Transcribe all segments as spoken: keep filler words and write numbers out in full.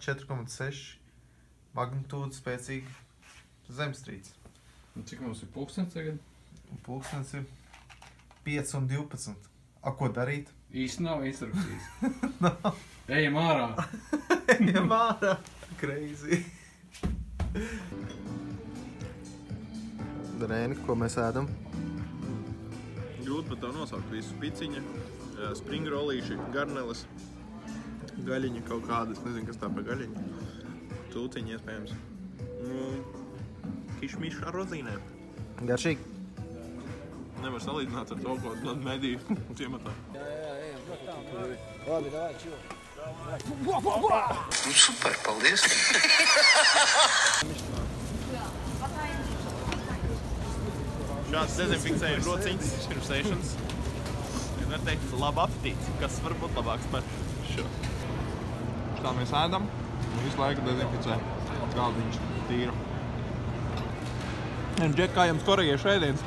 četri komats seši magnitūda spēcīga zemestrīce. Un cik mums ir pulkstens tagad? Pulkstens ir pieci un divpadsmit. A, ko darīt? Īsti nav instrukcijas. Nav. Ejam ārā. Ejam ārā. Crazy. Darēni, ko mēs ēdam? Grūti pat tev nosaukt visu. Piciņa, springrolīši, garneles, gaļiņa kaut kāda, es nezinu, kas tā pa gaļiņa. Tūciņa iespējams. Kišmiš ar rozīnēm. Garšīgi. Nevar salīdzināt ar to, ko no mediju ciematā. Jā, jā, jā. Labi, davai, čilo. Nu, super, paldies. Šāds dezinficēja rociņas pirms ēšanas. Es var teikt, labu apetīti, kas var būt labāks par šo. Tā mēs ēdam un visu laiku dezinficē galdiņš tīru. Un Džek, kā jums korejiešu ēdiens?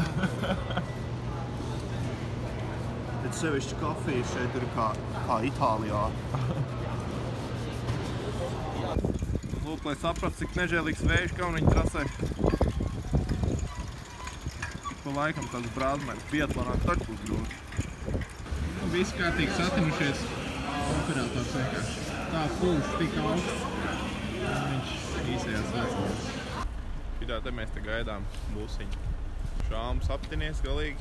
Bet sevišķi kafija šeit ir kā, kā Itālijā. Lūk, lai saprast, cik nežēlīgs vējš Kauniņu trasē. Pa laikam tāds brāzmēs biatlonā taču būs grūti. Nu, visi kārtīgi satinušies. Operators vienkārši tā pulš tik augsts. Viņš īsajās vecumās. Šitā te mēs te gaidām būsiņu. Šāms aptinies galīgi.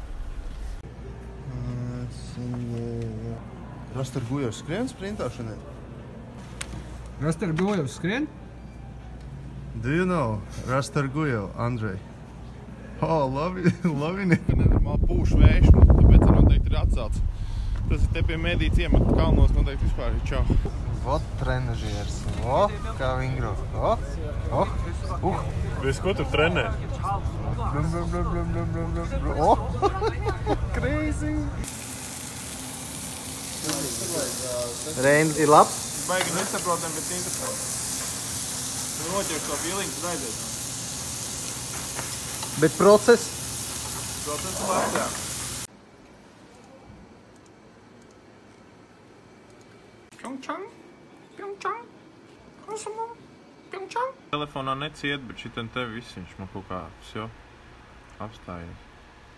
Rastargujevs skrien sprintā šodien? Rastargujevs skrien? Do you know Rastargujev, Andrej? Oh, labi, labi. Nenormāli pūš vējš, tāpēc noteikti ir atcelts. Tas ir te pie mediju ciemata kalnos noteikti vispār ir čau. Vot trenažiers. O, kā vingro. O, o, uh. Viss, ko tu trenē? Blum, blum, blum, blum, blum, blum, blum. O, crazy. Reinis ir labs? Baigi nesaprotam, bet interesanti. Tu noķers to fīliņu, tad aizies. Bet process? Process labs, jā. Pjongčang, Pjongčang, Kosumam, Pjongčang. Telefonā neciet, bet šitam te viss viņš man kaut kā vsjo apstājies.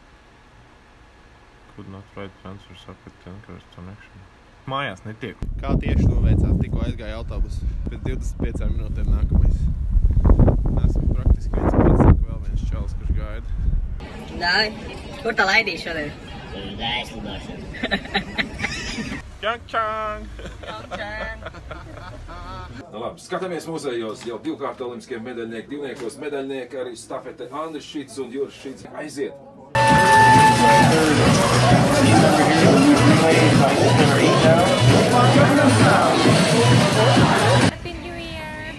Could not write transfer socket ten connection. Mājās netiek. Kā tieši noveicās, tikko aizgāja autobus. Pēc divdesmit piecām minūtēm nākamais. Esmu praktiski viens pēc saka vēl viens čalis, kurš gaida. Dāvi, kur tā laidīja šodien? Tur ir aizlidošana. Pjongčang! Nu labi, skatāmies muzejos jau divkārt olimpiskie medaļnieki, divniekos medaļnieki, arī stafete Andris Šits un Juris Šits. Aiziet! Happy New Year!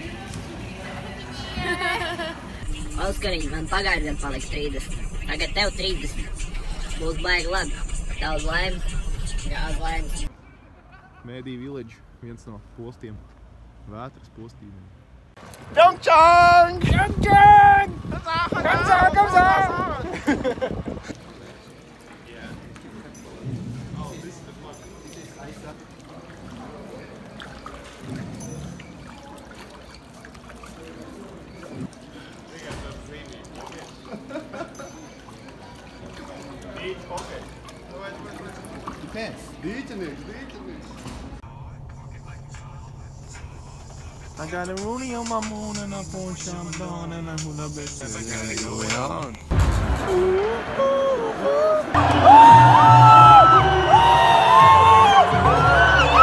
Oskariņ, man pagājušajā paliks trīsdesmit. Tagad tev trīsdesmit. Būs baigi labi. Tavs laimes. Jā, uz laimes. Mediju Village, viens no postiem, vētras postībiem. Pjongčang! Pjongčang! Kamsā, kamsā! Dīķinieks, dīķinieks. I got a Rooney on my moon and I pour champagne and I put a bit of going on.